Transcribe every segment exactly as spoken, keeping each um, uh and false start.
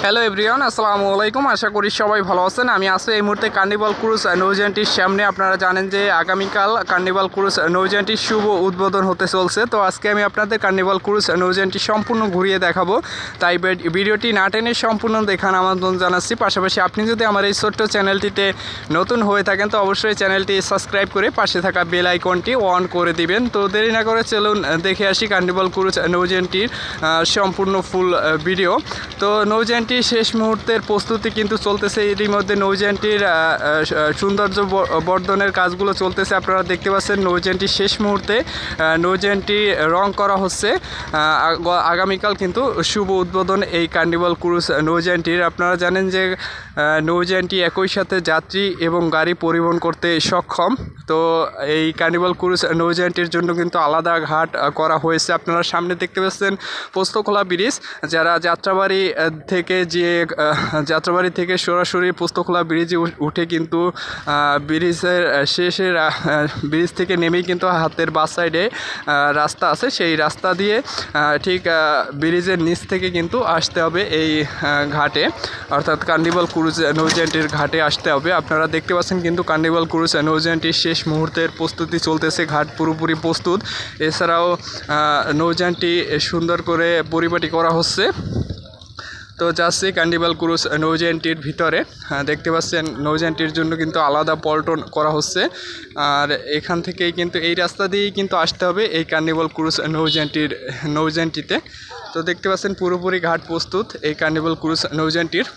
Hello everyone, আসসালামু আলাইকুম। আশা করি সবাই ভালো আছেন। আমি আছি এই মুহূর্তে কার্নিভাল ক্রুজ নৌযানটির সামনে। আপনারা জানেন যে আগামীকাল কার্নিভাল ক্রুজ নৌযানটির শুভ উদ্বোধন হতে চলছে। তো আজকে আমি আপনাদের কার্নিভাল ক্রুজ নৌযানটি সম্পূর্ণ ঘুরিয়ে দেখাবো, তাই ভিডিওটি না টেনে সম্পূর্ণ দেখার আমন্ত্রণ জানাচ্ছি। পাশাপাশি আপনি যদি আমার এই ছোট্ট চ্যানেলটিতে নতুন হয়ে থাকেন তো অবশ্যই চ্যানেলটি সাবস্ক্রাইব করে পাশে থাকা বেল আইকনটি অন করে দিবেন। তো দেরি না করে চলুন দেখে আসি কার্নিভাল ক্রুজ নৌযানটির সম্পূর্ণ ফুল ভিডিও। তো নৌযানটি শেষ মুহূর্তের প্রস্তুতি কিন্তু চলতেছে। এরই মধ্যে নৌযানটির সৌন্দর্য বর্ধনের কাজগুলো চলতেছে। আপনারা দেখতে পাচ্ছেন নৌযানটি শেষ মুহূর্তে নৌযানটি রং করা হচ্ছে। আগামীকাল কিন্তু শুভ উদ্বোধন এই কার্নিভাল ক্রুজ নৌযানটির। আপনারা জানেন যে নৌযানটি একই সাথে যাত্রী এবং গাড়ি পরিবহন করতে সক্ষম। তো এই কার্নিভাল ক্রুজ নৌযানটির জন্য কিন্তু আলাদা ঘাট করা হয়েছে। আপনারা সামনে দেখতে পাচ্ছেন পোস্তখোলা ব্রিজ। যারা যাত্রাবাড়ি থেকে যে যাত্রাবাড়ি থেকে সরাসরি পোস্তখোলা ব্রিজে উঠে কিন্তু ব্রিজের শেষে ব্রিজ থেকে নেমেই কিন্তু হাতের বাঁ সাইডে রাস্তা আছে, সেই রাস্তা দিয়ে ঠিক ব্রিজের নিচ থেকে কিন্তু আসতে হবে এই ঘাটে, অর্থাৎ কার্নিভাল ক্রুজ নৌযানটির ঘাটে আসতে হবে। আপনারা দেখতে পাচ্ছেন কিন্তু কার্নিভাল ক্রুজ নৌযানটির শেষ মুহূর্তের প্রস্তুতি চলতেছে, ঘাট পুরোপুরি প্রস্তুত। এছাড়াও নৌযানটি সুন্দর করে পরিপাটি করা হচ্ছে। তো যাচ্ছি কার্নিভাল ক্রুজ নৌযানটির ভিতরে। দেখতে পাচ্ছেন নৌযানটির জন্য কিন্তু আলাদা পল্টন করা হচ্ছে, আর এখান থেকেই কিন্তু এই রাস্তা দিয়েই কিন্তু আসতে হবে এই কার্নিভাল ক্রুজ নৌযানটির নৌযানটিতে। তো দেখতে পাচ্ছেন পুরোপুরি ঘাট প্রস্তুত এই কার্নিভাল ক্রুজ নৌযানটির।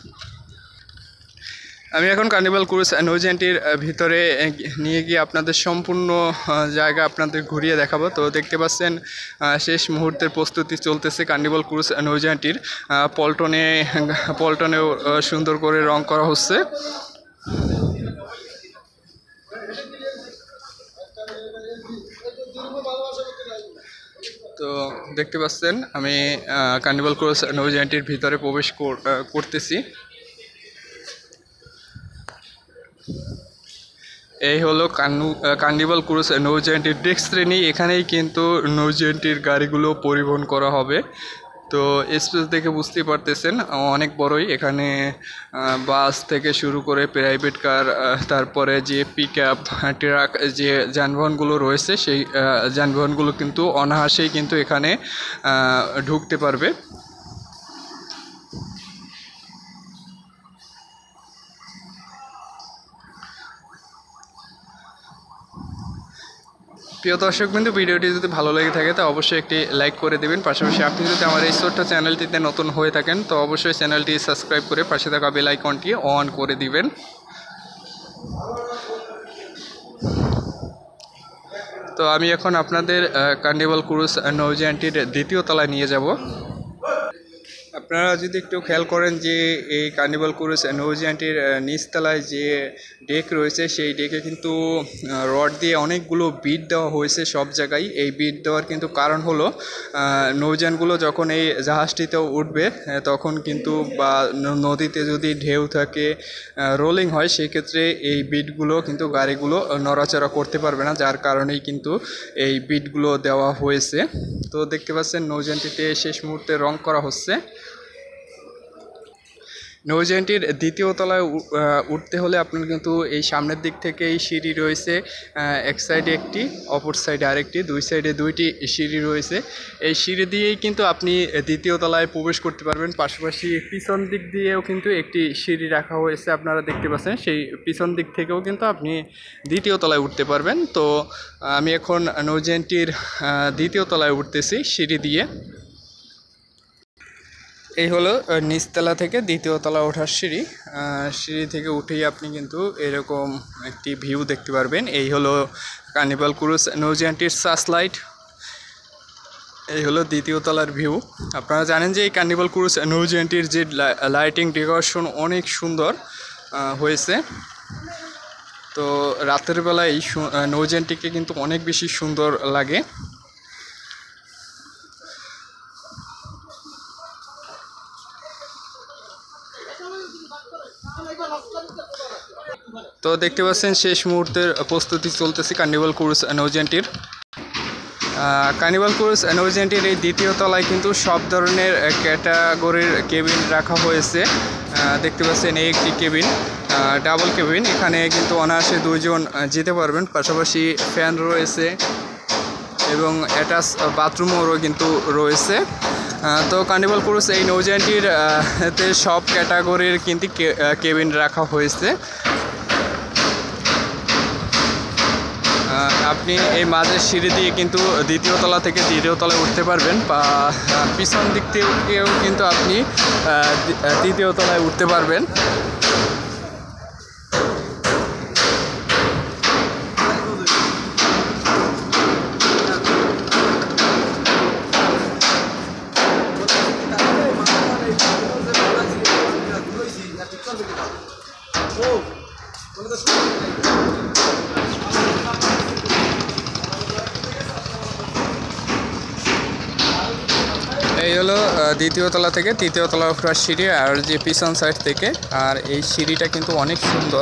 আমি এখন কার্নিভাল ক্রুজ নৌযানটির ভিতরে নিয়ে গিয়ে আপনাদের সম্পূর্ণ জায়গা আপনাদের ঘুরিয়ে দেখাবো। তো দেখতে পাচ্ছেন শেষ মুহূর্তের প্রস্তুতি চলতেছে কার্নিভাল ক্রুজ নৌযানটির। পল্টনে পল্টনেও সুন্দর করে রং করা হচ্ছে। তো দেখতে পাচ্ছেন আমি কার্নিভাল ক্রুজ নৌযানটির ভিতরে প্রবেশ করতেছি। এই হলো কার্নিভাল ক্রুজ নৌযানটির ডেক শ্রেণী। এখানেই কিন্তু নৌযানটির গাড়িগুলো পরিবহন করা হবে। তো স্পেস দেখে বুঝতেই পারতেছেন অনেক বড়ই। এখানে বাস থেকে শুরু করে প্রাইভেট কার, তারপরে যে পিক আপ ট্রাক যে যানবাহনগুলো রয়েছে সেই যানবাহনগুলো কিন্তু অনায়াসেই কিন্তু এখানে ঢুকতে পারবে। প্রিয় দর্শক বিন্দু, ভিডিওটি যদি ভালো লেগে থাকে তো অবশ্যই একটি লাইক করে দেবেন। পাশাপাশি আপনি যদি আমার এই ছোট্ট চ্যানেলটিতে নতুন হয়ে থাকেন তো অবশ্যই চ্যানেলটি সাবস্ক্রাইব করে পাশে থাকা বেল আইকনটি অন করে দিবেন। তো আমি এখন আপনাদের কার্নিভাল ক্রুজ নৌযানটির দ্বিতীয় তলায় নিয়ে যাব। আপনারা যদি একটু খেয়াল করেন যে এই কার্নিভাল ক্রুজ নৌযানটির নিচতলায় যে ডেক রয়েছে সেই ডেকে কিন্তু রড দিয়ে অনেকগুলো বিট দেওয়া হয়েছে সব জায়গায়। এই বিট দেওয়ার কিন্তু কারণ হলো নৌযানগুলো যখন এই জাহাজটিতে উঠবে তখন কিন্তু বা নদীতে যদি ঢেউ থাকে, রোলিং হয়, সেক্ষেত্রে এই বিটগুলো কিন্তু গাড়িগুলো নড়াচড়া করতে পারবে না, যার কারণেই কিন্তু এই বিটগুলো দেওয়া হয়েছে। তো দেখতে পাচ্ছেন নৌযানটিতে শেষ মুহূর্তে রং করা হচ্ছে। নৌযানটির দ্বিতীয় তলায় উঠতে হলে আপনার কিন্তু এই সামনের দিক থেকে এই সিঁড়ি রয়েছে, এক সাইডে একটি, অপর সাইডে আরেকটি, দুই সাইডে দুইটি সিঁড়ি রয়েছে। এই সিঁড়ি দিয়েই কিন্তু আপনি দ্বিতীয় তলায় প্রবেশ করতে পারবেন। পাশাপাশি পিছন দিক দিয়েও কিন্তু একটি সিঁড়ি রাখা হয়েছে, আপনারা দেখতে পাচ্ছেন। সেই পিছন দিক থেকেও কিন্তু আপনি দ্বিতীয় তলায় উঠতে পারবেন। তো আমি এখন নৌযানটির দ্বিতীয় তলায় উঠতেছি সিঁড়ি দিয়ে। এই হলো নিচতলা থেকে দ্বিতীয় তলা ওঠার সিঁড়ি। সিঁড়ি থেকে উঠেই আপনি কিন্তু এরকম একটি ভিউ দেখতে পারবেন। এই হলো কার্নিভাল ক্রুজ নৌযানটির সার্চ লাইট। এই হলো দ্বিতীয় তলার ভিউ। আপনারা জানেন যে এই কার্নিভাল ক্রুজ নৌযানটির যে লাইটিং ডেকোরেশন অনেক সুন্দর হয়েছে। তো রাতের বেলা এই নৌযানটিকে কিন্তু অনেক বেশি সুন্দর লাগে। তো দেখতে পাচ্ছেন শেষ মুহূর্তের প্রস্তুতি চলতেছে কার্নিভাল ক্রুজ নৌযানটির। কার্নিভাল ক্রুজ নৌযানটির এই দ্বিতীয় তলায় কিন্তু সব ধরনের ক্যাটাগরির কেবিন রাখা হয়েছে। দেখতে পাচ্ছেন এই একটি কেবিন, ডাবল কেবিন। এখানে কিন্তু অনায়াসে দুইজন যেতে পারবেন, পাশাপাশি ফ্যান রয়েছে এবং অ্যাটাচ বাথরুমও কিন্তু রয়েছে। তো কার্নিভাল ক্রুজ এই নৌযানটির তে সব ক্যাটাগরির কিন্তু কেবিন রাখা হয়েছে। আপনি এই মাঝের সিঁড়ি দিয়ে কিন্তু দ্বিতীয় তলা থেকে তৃতীয় তলায় উঠতে পারবেন, বা পিছন দিক থেকেও কিন্তু আপনি তৃতীয় তলায় উঠতে পারবেন। এই হলো দ্বিতীয় তলা থেকে তৃতীয় তলা ওঠার সিঁড়ি, আর যে পিছন সাইড থেকে, আর এই সিঁড়িটা কিন্তু অনেক সুন্দর।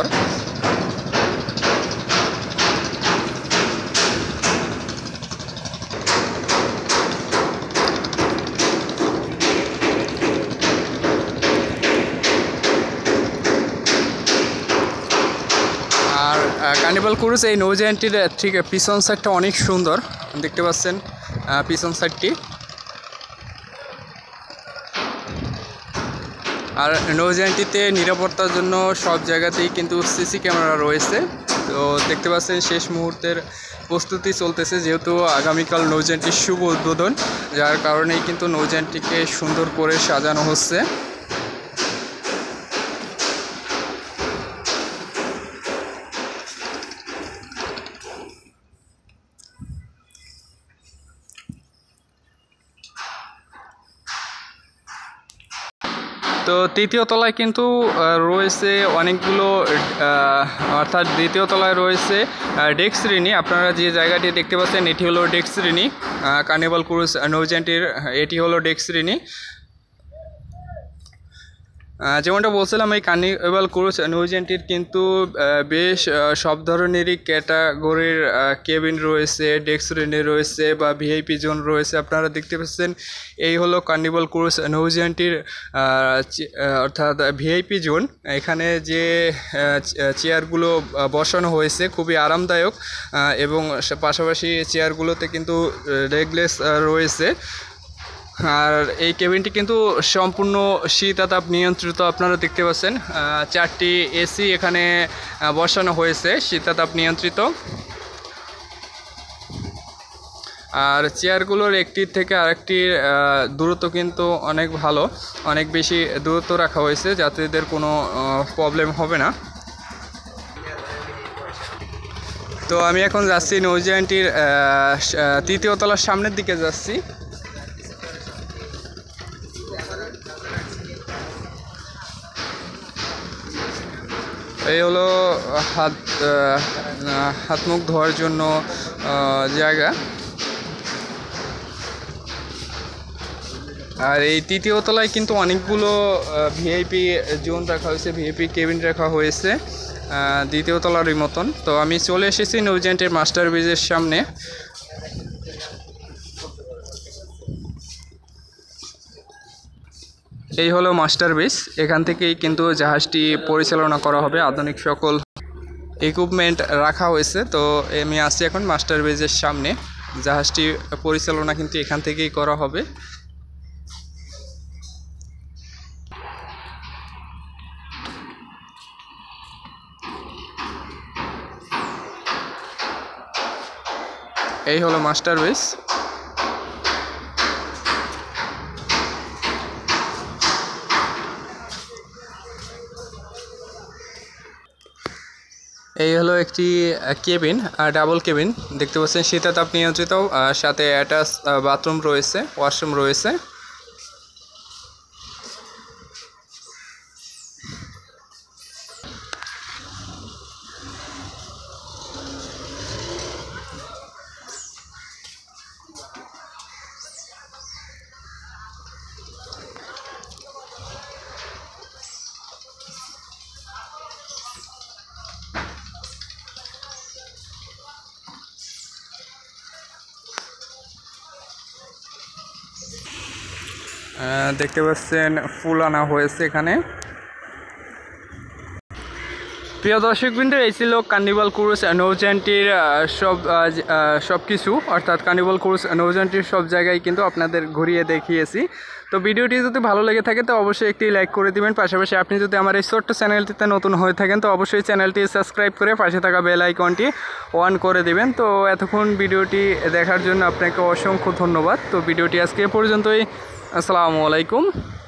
আর কার্নিভাল ক্রুজ এই নৌযানটির ঠিক পিছন সাইডটা অনেক সুন্দর, দেখতে পাচ্ছেন পিছন সাইডটি। আর নৌযানটিতে নিরাপত্তার জন্য সব জায়গাতেই কিন্তু সিসি ক্যামেরা রয়েছে। তো দেখতে পাচ্ছেন শেষ মুহূর্তের প্রস্তুতি চলতেছে, যেহেতু আগামীকাল নৌযানটির শুভ উদ্বোধন, যার কারণেই কিন্তু নৌযানটিকে সুন্দর করে সাজানো হচ্ছে। তো তৃতীয় তলায় কিন্তু রয়েছে অনেকগুলো, অর্থাৎ দ্বিতীয় তলায় রয়েছে ডেক শ্রেণী। আপনারা যে জায়গাটি দেখতে পাচ্ছেন এটি হলো ডেক শ্রেণী। কার্নিভাল ক্রুজ নৌযানটির এটি হলো ডেক শ্রেণী। যেমনটা বলছিলাম, এই কার্নিভাল ক্রুজ নৌযানটির কিন্তু বেশ সব ধরনেরই ক্যাটাগরির কেবিন রয়েছে, ডেক শ্রেণী রয়েছে বা ভিআইপি জোন রয়েছে। আপনারা দেখতে পাচ্ছেন এই হলো কার্নিভাল ক্রুজ নৌযানটির অর্থাৎ ভিআইপি জোন। এখানে যে চেয়ারগুলো বসানো হয়েছে খুবই আরামদায়ক, এবং পাশাপাশি চেয়ারগুলোতে কিন্তু লেগলেস রয়েছে। আর এই কেবিনটি কিন্তু সম্পূর্ণ শীতাতাপ নিয়ন্ত্রিত। আপনারা দেখতে পাচ্ছেন চারটি এসি এখানে বসানো হয়েছে, শীতাতাপ নিয়ন্ত্রিত। আর চেয়ারগুলোর একটির থেকে আরেকটির দূরত্ব কিন্তু অনেক ভালো, অনেক বেশি দূরত্ব রাখা হয়েছে, যাত্রীদের কোনো প্রবলেম হবে না। তো আমি এখন যাচ্ছি নৌযানটির তৃতীয় তলার সামনের দিকে যাচ্ছি। এই হলো হাত হাত মুখ ধোয়ার জন্য জায়গা। আর এই তৃতীয় তলায় কিন্তু অনেকগুলো ভিআইপি জোন রাখা হয়েছে, ভিআইপি কেবিন রাখা হয়েছে দ্বিতীয় তলারই মতন। তো আমি চলে এসেছি নৌযানটির মাস্টার ব্রিজের সামনে। এই হলো মাস্টার ব্রিজ, এখান থেকেই কিন্তু জাহাজটি পরিচালনা করা হবে, আধুনিক সকল ইকুইপমেন্ট রাখা হয়েছে। তো আমি আসছি এখন মাস্টার ব্রিজের সামনে, জাহাজটি পরিচালনা কিন্তু এখান থেকেই করা হবে। এই হলো মাস্টার ব্রিজ। এই হলো একটি কেবিন, ডাবল কেবিন, দেখতে পাচ্ছেন শীতাতাপ নিয়ন্ত্রিত, সাথে অ্যাটাচ বাথরুম রয়েছে, ওয়াশরুম রয়েছে। দেখতে পাচ্ছেন ফুল আনা হয়েছে এখানে। প্রিয় দর্শকবৃন্দ, এই ছিল কার্নিভাল ক্রুজ নৌযানটির সব সব কিছু, অর্থাৎ কার্নিভাল ক্রুজ নৌযানটির সব জায়গায় কিন্তু আপনাদের ঘুরিয়ে দেখিয়েছি। তো ভিডিওটি যদি ভালো লেগে থাকে তো অবশ্যই একটি লাইক করে দিবেন। পাশাপাশি আপনি যদি আমার এই ছোট্ট চ্যানেলটিতে নতুন হয়ে থাকেন তো অবশ্যই চ্যানেলটি সাবস্ক্রাইব করে পাশে থাকা বেল আইকনটি অন করে দিবেন। তো এতক্ষণ ভিডিওটি দেখার জন্য আপনাকে অসংখ্য ধন্যবাদ। তো ভিডিওটি আজকে পর্যন্তই। আসসালামু আলাইকুম।